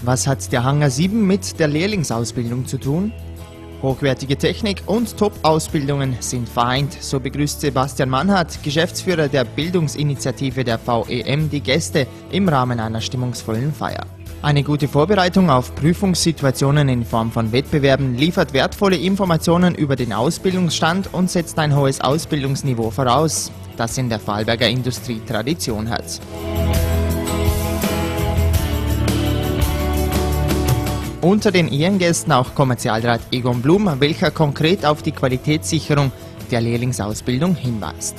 Was hat der Hangar 7 mit der Lehrlingsausbildung zu tun? Hochwertige Technik und Top-Ausbildungen sind vereint, so begrüßt Sebastian Mannhardt, Geschäftsführer der Bildungsinitiative der VEM, die Gäste im Rahmen einer stimmungsvollen Feier. Eine gute Vorbereitung auf Prüfungssituationen in Form von Wettbewerben liefert wertvolle Informationen über den Ausbildungsstand und setzt ein hohes Ausbildungsniveau voraus, das in der Vorarlberger Industrie Tradition hat. Unter den Ehrengästen auch Kommerzialrat Egon Blum, welcher konkret auf die Qualitätssicherung der Lehrlingsausbildung hinweist.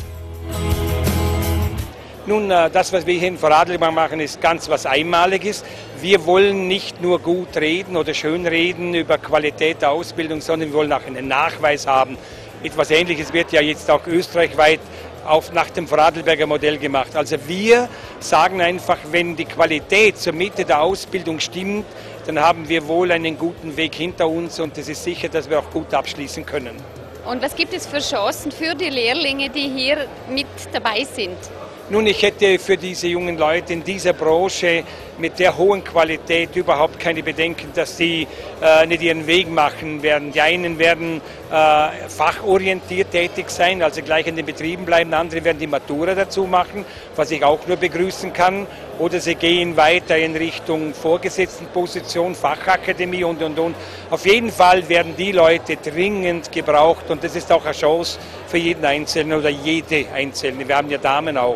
Nun, das, was wir hier in Vorarlberg machen, ist ganz was Einmaliges. Wir wollen nicht nur gut reden oder schön reden über Qualität der Ausbildung, sondern wir wollen auch einen Nachweis haben. Etwas Ähnliches wird ja jetzt auch österreichweit nach dem Vorarlberger Modell gemacht. Also wir sagen einfach, wenn die Qualität zur Mitte der Ausbildung stimmt, dann haben wir wohl einen guten Weg hinter uns und es ist sicher, dass wir auch gut abschließen können. Und was gibt es für Chancen für die Lehrlinge, die hier mit dabei sind? Nun, ich hätte für diese jungen Leute in dieser Branche mit der hohen Qualität überhaupt keine Bedenken, dass sie nicht ihren Weg machen werden. Die einen werden fachorientiert tätig sein, also gleich in den Betrieben bleiben, andere werden die Matura dazu machen, was ich auch nur begrüßen kann. Oder sie gehen weiter in Richtung Vorgesetztenposition, Fachakademie und. Auf jeden Fall werden die Leute dringend gebraucht und das ist auch eine Chance für jeden Einzelnen oder jede Einzelne. Wir haben ja Damen auch.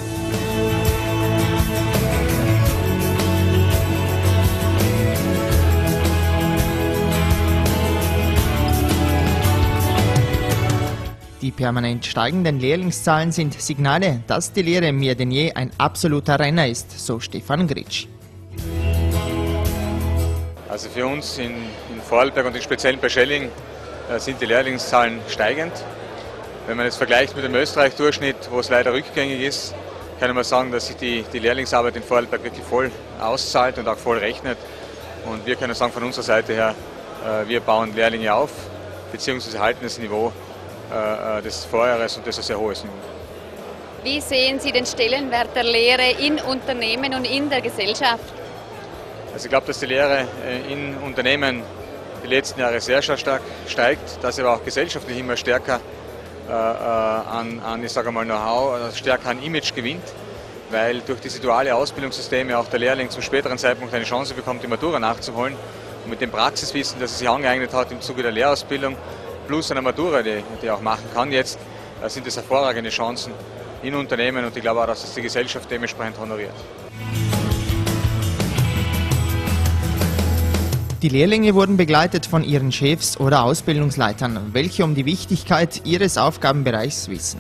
Die permanent steigenden Lehrlingszahlen sind Signale, dass die Lehre mehr denn je ein absoluter Renner ist, so Stefan Gritsch. Also für uns in Vorarlberg und speziell bei Schelling sind die Lehrlingszahlen steigend. Wenn man es vergleicht mit dem Österreich-Durchschnitt, wo es leider rückgängig ist, kann man sagen, dass sich die Lehrlingsarbeit in Vorarlberg wirklich voll auszahlt und auch voll rechnet. Und wir können sagen von unserer Seite her, wir bauen Lehrlinge auf, beziehungsweise halten das Niveau des Vorjahres und das ist ein sehr hohes Niveau. Wie sehen Sie den Stellenwert der Lehre in Unternehmen und in der Gesellschaft? Also ich glaube, dass die Lehre in Unternehmen die letzten Jahre sehr stark steigt, dass sie aber auch gesellschaftlich immer stärker ich sage mal, Know-how, stärker an Image gewinnt, weil durch diese duale Ausbildungssysteme auch der Lehrling zum späteren Zeitpunkt eine Chance bekommt, die Matura nachzuholen. Und mit dem Praxiswissen, das er sich angeeignet hat im Zuge der Lehrausbildung, plus einer Matura, die er auch machen kann jetzt, sind es hervorragende Chancen in Unternehmen und ich glaube auch, dass es die Gesellschaft dementsprechend honoriert. Die Lehrlinge wurden begleitet von ihren Chefs oder Ausbildungsleitern, welche um die Wichtigkeit ihres Aufgabenbereichs wissen.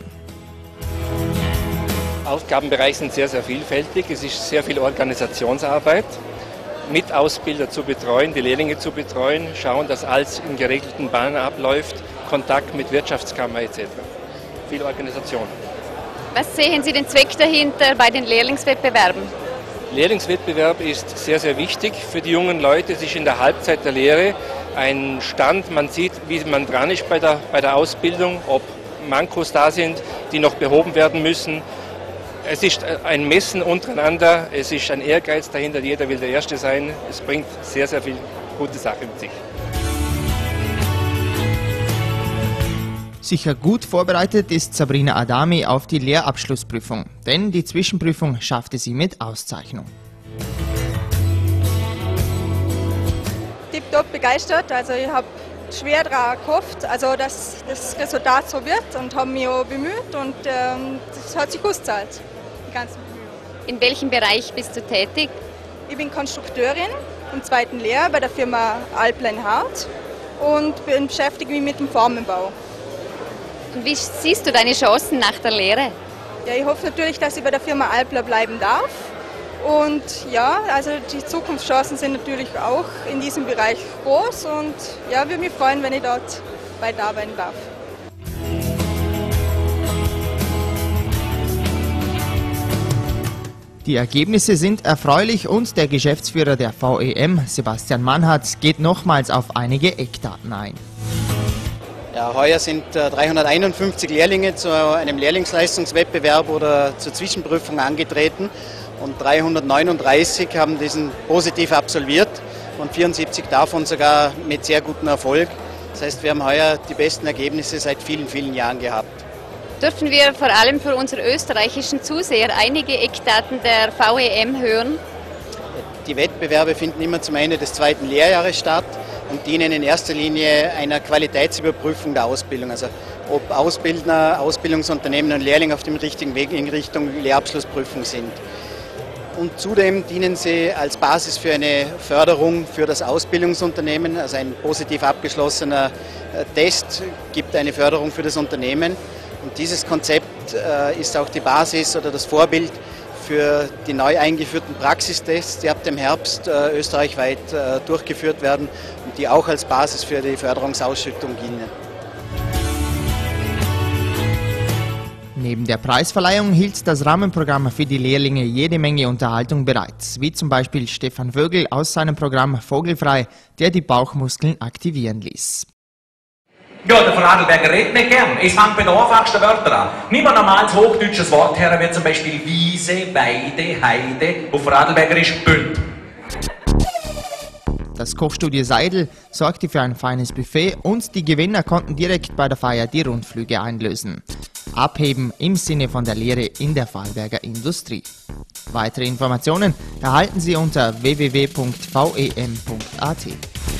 Aufgabenbereiche sind sehr, sehr vielfältig. Es ist sehr viel Organisationsarbeit, mit Ausbilder zu betreuen, die Lehrlinge zu betreuen, schauen, dass alles in geregelten Bahnen abläuft, Kontakt mit Wirtschaftskammer etc. Viel Organisation. Was sehen Sie den Zweck dahinter bei den Lehrlingswettbewerben? Lehrlingswettbewerb ist sehr, sehr wichtig für die jungen Leute. Es ist in der Halbzeit der Lehre ein Stand, man sieht, wie man dran ist bei der Ausbildung, ob Mankos da sind, die noch behoben werden müssen. Es ist ein Messen untereinander, es ist ein Ehrgeiz dahinter, jeder will der Erste sein. Es bringt sehr, sehr viel gute Sachen mit sich. Sicher gut vorbereitet ist Sabrina Adami auf die Lehrabschlussprüfung, denn die Zwischenprüfung schaffte sie mit Auszeichnung. Tipptopp begeistert, also ich habe schwer daran gehofft, also dass das Resultat so wird und habe mich auch bemüht und das hat sich ausgezahlt, die ganzen Bemühungen. In welchem Bereich bist du tätig? Ich bin Konstrukteurin im zweiten Lehrjahr bei der Firma Alplein Hart und beschäftige mich mit dem Formenbau. Und wie siehst du deine Chancen nach der Lehre? Ja, ich hoffe natürlich, dass ich bei der Firma Alpler bleiben darf. Und ja, also die Zukunftschancen sind natürlich auch in diesem Bereich groß und ja, würde mich freuen, wenn ich dort weiterarbeiten darf. Die Ergebnisse sind erfreulich und der Geschäftsführer der VEM, Sebastian Mannhardt, geht nochmals auf einige Eckdaten ein. Ja, heuer sind 351 Lehrlinge zu einem Lehrlingsleistungswettbewerb oder zur Zwischenprüfung angetreten und 339 haben diesen positiv absolviert und 74 davon sogar mit sehr gutem Erfolg. Das heißt, wir haben heuer die besten Ergebnisse seit vielen, vielen Jahren gehabt. Dürfen wir vor allem für unsere österreichischen Zuseher einige Eckdaten der VEM hören? Die Wettbewerbe finden immer zum Ende des 2. Lehrjahres statt und dienen in erster Linie einer Qualitätsüberprüfung der Ausbildung. Also ob Ausbildner, Ausbildungsunternehmen und Lehrlinge auf dem richtigen Weg in Richtung Lehrabschlussprüfung sind. Und zudem dienen sie als Basis für eine Förderung für das Ausbildungsunternehmen. Also ein positiv abgeschlossener Test gibt eine Förderung für das Unternehmen. Und dieses Konzept ist auch die Basis oder das Vorbild für die neu eingeführten Praxistests, die ab dem Herbst österreichweit durchgeführt werden und die auch als Basis für die Förderungsausschüttung dienen. Neben der Preisverleihung hielt das Rahmenprogramm für die Lehrlinge jede Menge Unterhaltung bereit, wie zum Beispiel Stefan Vögel aus seinem Programm Vogelfrei, der die Bauchmuskeln aktivieren ließ. Ja, der Vorarlberger redet nicht gern. Es fängt bei den einfachsten Wörtern an. Nimm ein normales hochdeutsches Wort her, wie zum Beispiel Wiese, Weide, Heide. Auf Vorarlbergerisch Bünd. Das Kochstudio Seidel sorgte für ein feines Buffet und die Gewinner konnten direkt bei der Feier die Rundflüge einlösen. Abheben im Sinne von der Lehre in der Vorarlberger Industrie. Weitere Informationen erhalten Sie unter www.vem.at.